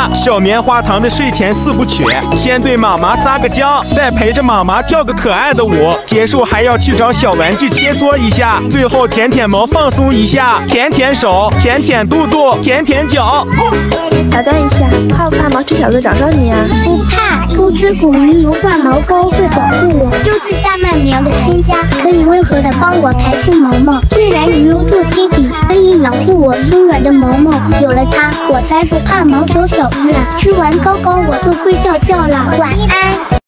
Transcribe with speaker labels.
Speaker 1: 下小棉花糖的睡前4部曲：先对妈妈撒个娇，再陪着妈妈跳个可爱的舞，结束还要去找小玩具切磋一下，最后舔舔毛放松一下，舔舔手，舔舔肚肚，舔舔脚。
Speaker 2: 打断一下，怕不怕毛吃小子找上你啊？
Speaker 3: 不怕，不吃古鱼油换毛膏会保护我，就是大麦苗的添加，可以温和的帮我排出毛毛。虽然鱼油做基底，可以养护我松软的毛毛，有了它，我才不怕毛走小子了。吃完膏膏我就睡觉了，晚安。